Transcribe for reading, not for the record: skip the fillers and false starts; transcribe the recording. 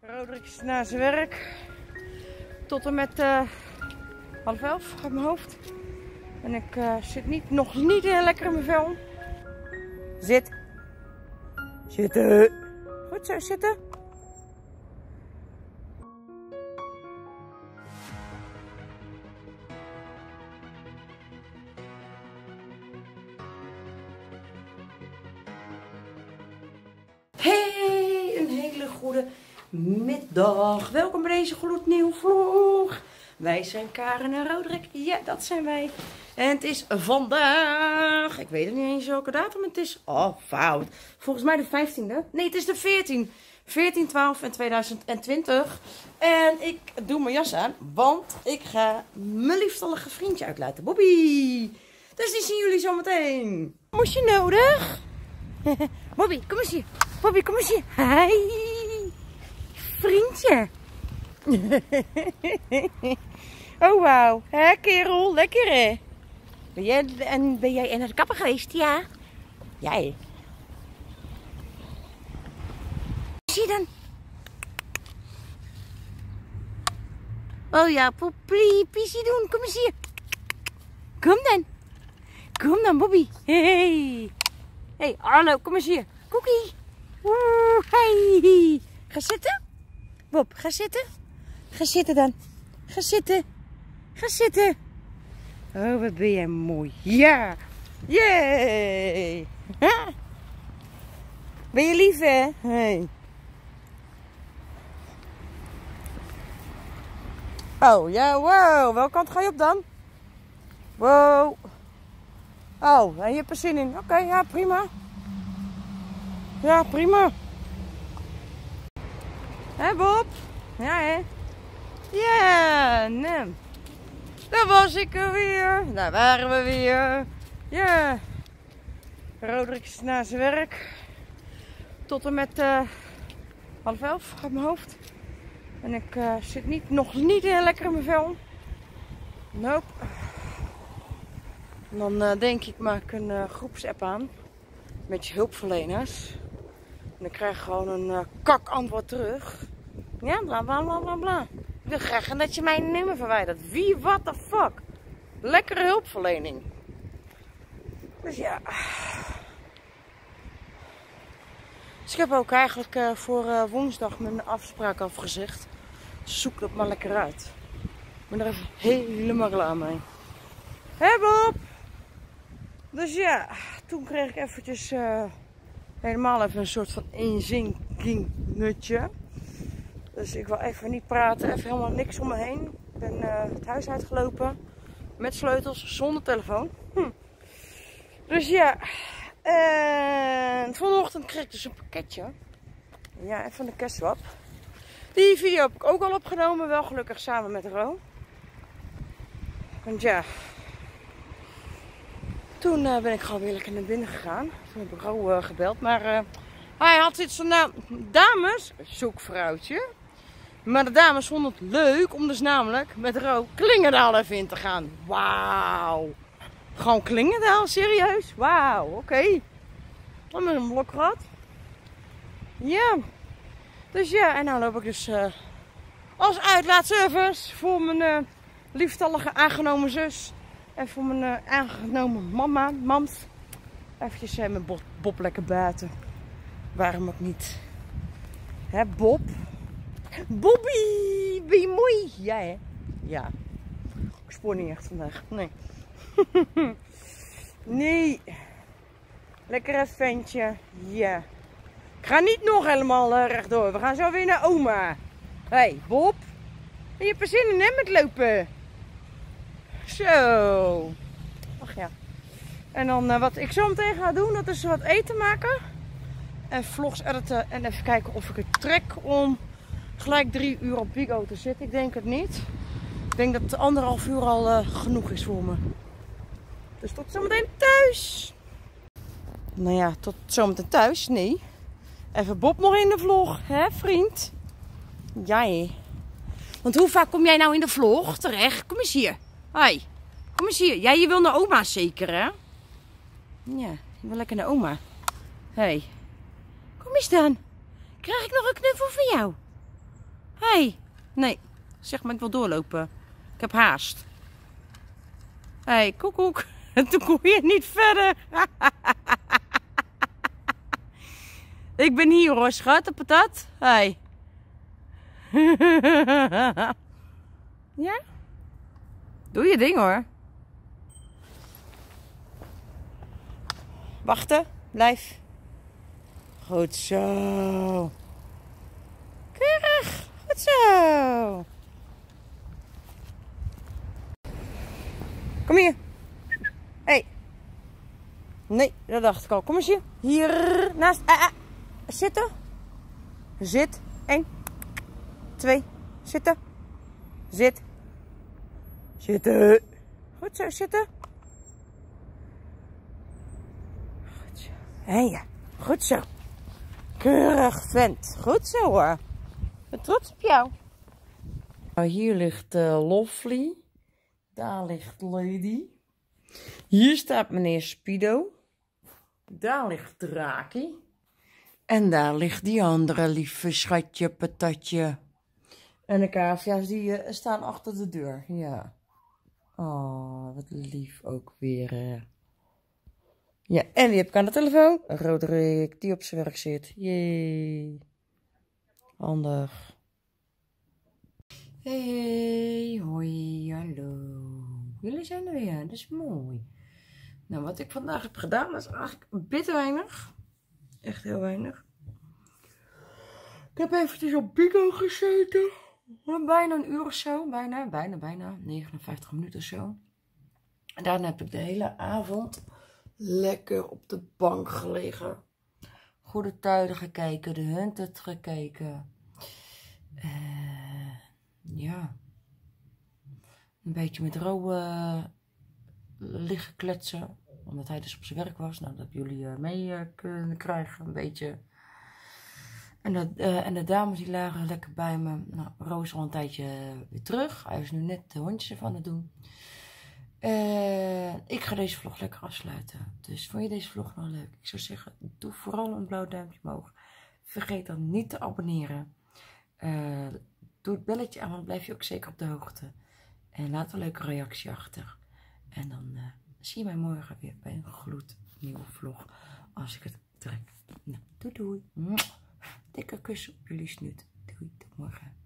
Roderick is na zijn werk tot en met 10:30 uit mijn hoofd. En ik zit nog niet heel lekker in mijn vel. Zit. Zitten. Goed zo, zitten. Hey, een hele goede middag. Welkom bij deze gloednieuwe vlog. Wij zijn Karen en Roderick. Ja, dat zijn wij. En het is vandaag, ik weet het niet eens welke datum het is. Oh, fout. Volgens mij de 15e. Nee, het is de 14. 14/12/2020. En ik doe mijn jas aan, want ik ga mijn liefstallige vriendje uitlaten. Bobby. Dus die zien jullie zo meteen. Moest je nodig? Bobby, kom eens hier. Bobby, kom eens hier. Hi. Vriendje. Oh, wauw. Hé, kerel. Lekker, hè? Ben jij naar de kapper geweest? Ja. Jij. Zie je dan? Oh ja, pissie doen. Kom eens hier. Kom dan. Kom dan, Bobby. Hey. Hey, Arlo, kom eens hier. Cookie. Woe, hey. Ga zitten. Bob, ga zitten. Ga zitten dan. Ga zitten. Ga zitten. Oh, wat ben jij mooi. Ja. Yay. Ben je lief, hè? Hey. Oh, ja, wow. Welke kant ga je op dan? Wow. Oh, en je hebt er zin in. Oké, ja, prima. Ja, prima. Hé, Bob? Ja, hè? Ja, nee. Daar was ik er weer. Daar waren we weer. Ja. Roderick is na zijn werk tot en met 10:30 uit mijn hoofd. En ik zit nog niet heel lekker in mijn vel. Nope. En dan denk ik, maak een groepsapp aan met je hulpverleners. En ik krijg gewoon een kak antwoord terug. Ja, bla bla bla bla bla. Ik wil graag dat je mijn nummer verwijdert. Wie, what the fuck? Lekkere hulpverlening. Dus ja. Dus ik heb ook eigenlijk voor woensdag mijn afspraak afgezegd. Zoek dat maar lekker uit. Ik ben er even helemaal klaar mee. Hé Bob! Dus ja, toen kreeg ik eventjes helemaal even een soort van inzinkingetje. Dus ik wil even niet praten, even helemaal niks om me heen. Ik ben het huis uitgelopen met sleutels, zonder telefoon. Dus ja, en vanochtend kreeg ik dus een pakketje. Ja, even de kerstwap. Die video heb ik ook al opgenomen, wel gelukkig samen met Ro. Want ja, toen ben ik gewoon weer lekker naar binnen gegaan. Toen heb ik Ro gebeld, maar hij had iets van, nou, dames, zoekvrouwtje. Maar de dames vonden het leuk om dus namelijk met Ro Klingendaal even in te gaan. Wauw. Gewoon Klingendaal, serieus? Wauw, oké. Dan met een blok gehad. Ja. Dus ja, en nou loop ik dus als uitlaatservice voor mijn lieftallige aangenomen zus. En voor mijn aangenomen mams. Eventjes met Bob lekker buiten. Waarom ook niet? Hè, Bob? Bobby, ben je mooi? Ja, hè? Ja. Ik spoor niet echt vandaag. Nee. Nee. Lekkere ventje. Ja. Ik ga niet nog helemaal rechtdoor. We gaan zo weer naar oma. Hey, Bob. Je hebt er zin in, hè, met lopen? Zo. Ach ja. En dan wat ik zo meteen ga doen, dat is wat eten maken. En vlogs editen. En even kijken of ik het trek om gelijk 3 uur op Bigo te zitten. Ik denk het niet. Ik denk dat 1,5 uur al genoeg is voor me. Dus tot zometeen thuis. Nou ja, tot zometeen thuis. Nee. Even Bob nog in de vlog. Hè, vriend? Jij. Want hoe vaak kom jij nou in de vlog terecht? Kom eens hier. Hoi. Kom eens hier. Jij, je wil naar oma zeker, hè? Ja, je wil lekker naar oma. Hé. Kom eens dan. Krijg ik nog een knuffel van jou? Hey, nee. Zeg maar, ik wil doorlopen. Ik heb haast. Hey, koekoek. Toen kon je niet verder. Ik ben hier hoor, schat. Op patat. Hey. Ja? Doe je ding hoor. Wachten. Blijf. Goed zo. Keurig. Goed zo. Kom hier. Hey. Nee, dat dacht ik al. Kom eens hier. Hier naast. Zitten. Zit. 1. 2. Zitten. Zit. Zitten. Goed zo, zitten. Goed zo. Hé, goed zo. Keurig vent. Goed zo hoor. Ik ben trots op jou. Nou, hier ligt Lovely. Daar ligt Lady. Hier staat meneer Spido. Daar ligt Draki. En daar ligt die andere lieve schatje, patatje. En de cavia's die staan achter de deur. Ja. Oh, wat lief ook weer. Ja, en die heb ik aan de telefoon. Roderick, die op zijn werk zit. Jee. Handig. Hey, hoi, hallo. Jullie zijn er weer, dat is mooi. Nou, wat ik vandaag heb gedaan, is eigenlijk een bitter weinig. Echt heel weinig. Ik heb eventjes op Bigo gezeten. Bijna een uur of zo. Bijna 59 minuten of zo. En daarna heb ik de hele avond lekker op de bank gelegen. Goede Tijden gekeken, de Hunted gekeken. Ja. Een beetje met Ro liggen kletsen. Omdat hij dus op zijn werk was. Nou, dat jullie mee kunnen krijgen. Een beetje. En de dames die lagen lekker bij me. Nou, Ro is al een tijdje weer terug. Hij is nu net de hondjes ervan aan het doen. Ik ga deze vlog lekker afsluiten. Dus vond je deze vlog nou leuk? Ik zou zeggen, doe vooral een blauw duimpje omhoog. Vergeet dan niet te abonneren. Doe het belletje aan, want dan blijf je ook zeker op de hoogte. En laat een leuke reactie achter. En dan zie je mij morgen weer bij een gloednieuwe vlog. Als ik het trek. Nou, doei doei. Dikke kus op jullie snoet. Doei, tot morgen.